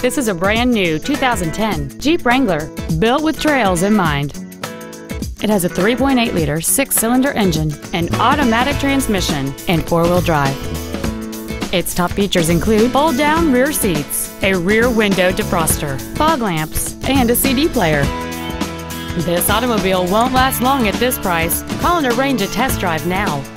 This is a brand new 2010 Jeep Wrangler, built with trails in mind. It has a 3.8-liter six-cylinder engine, an automatic transmission, and four-wheel drive. Its top features include fold-down rear seats, a rear window defroster, fog lamps, and a CD player. This automobile won't last long at this price. Call and arrange a test drive now.